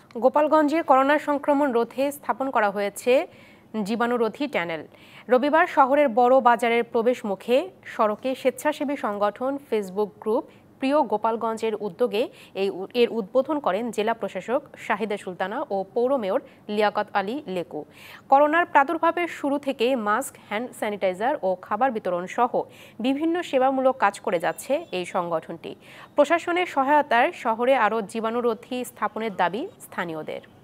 গোপালগঞ্জে করোনা সংক্রমণ রোধে স্থাপন করা হয়েছে জীবাণুরোধী টানেল। রবিবার শহরের বড় বাজারের প্রবেশ মুখে সড়কে স্বেচ্ছাসেবী সংগঠন ফেসবুক গ্রুপ প্রিয় গোপালগঞ্জের উদ্যোগে এর উদ্বোধন করেন জেলা প্রশাসক শাহিদা সুলতানা ও পৌর মেয়র লিয়াকত আলী লেকু। করোনার প্রাদুর্ভাবের শুরু থেকে মাস্ক, হ্যান্ড স্যানিটাইজার ও খাবার বিতরণ সহ বিভিন্ন সেবামূলক কাজ করে যাচ্ছে এই সংগঠনটি। প্রশাসনের সহায়তায় শহরে আরও জীবাণুরোধী স্থাপনের দাবি স্থানীয়দের।